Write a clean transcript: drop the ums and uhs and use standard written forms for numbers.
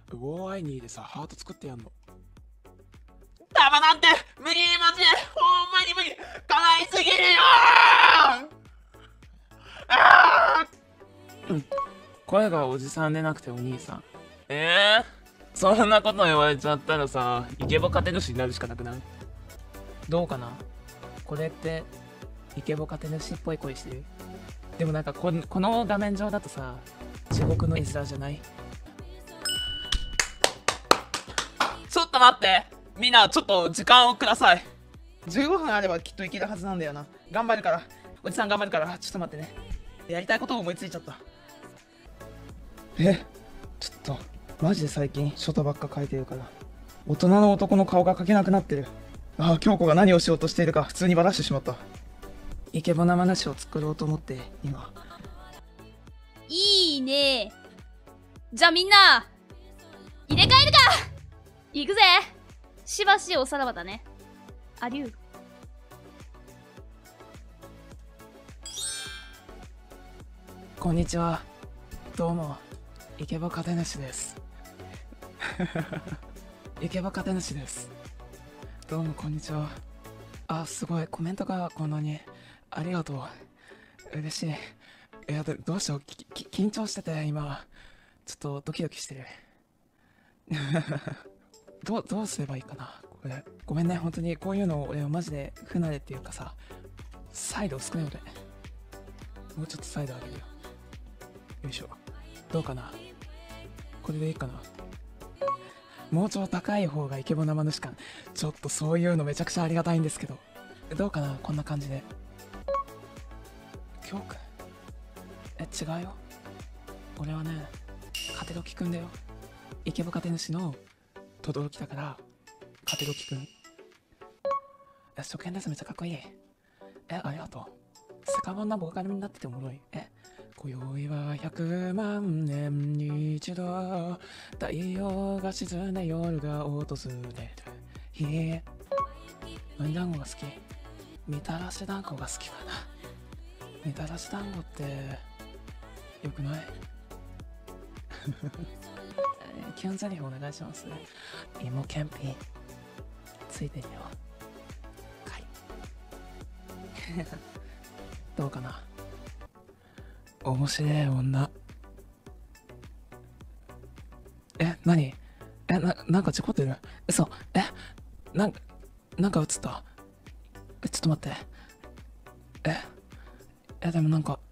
ゴーアイニーでさ、ハート作ってやんの。 ダマなんて無理マジでほんまに無理かわいすぎるよ声がおじさんでなくてお兄さん。そんなこと言われちゃったらさ、イケボカテ主になるしかなくない？どうかな？これってイケボカテ主っぽい声してる？でもなんかこの画面上だとさ、地獄の絵面じゃない？ ちょっと待って、みんなちょっと時間をください。15分あればきっといけるはずなんだよな。頑張るから、おじさん頑張るから、ちょっと待ってね。やりたいことを思いついちゃった。 ちょっとマジで最近書道ばっか書いてるから、大人の男の顔が描けなくなってる。ああ、京子が何をしようとしているか普通にバラしてしまった。イケボ生主を作ろうと思って今。 いいね。じゃあみんな入れ替えるか。行くぜ。しばしおさらばだね。アデュー。 こんにちは。どうも、イケボカテ主です。イケボカテ主です。どうもこんにちは。あ、すごい、コメントがこんなに。ありがとう。嬉しい。いや、どうしよう、緊張してて、今。ちょっとドキドキしてる。どうすればいいかな、これ。ごめんね、本当に、こういうの俺はマジで不慣れっていうかさ、サイド少ない俺。もうちょっとサイド上げるよ。よいしょ。どうかな、これでいいかな。もうちょっと高い方がイケボ生主感。ちょっとそういうのめちゃくちゃありがたいんですけど。どうかな、こんな感じで。京くん、違うよ。俺はね、カテロキくんだよ。イケボカテ主の轟だから、カテロキくん。初見です、めっちゃかっこいい。ありがとう。セカモンなボーカルになってておもろい。今宵は100万年に一度、太陽が沈んで夜が訪れる日。何団子が好き？みたらし団子が好きかな。みたらし団子ってよくない？キュンゼリフお願いします。芋けんぴついてるよ。かい。どうかな。面白い女。何？なんか事故ってる？嘘。なんか映った？ちょっと待って。でもなんか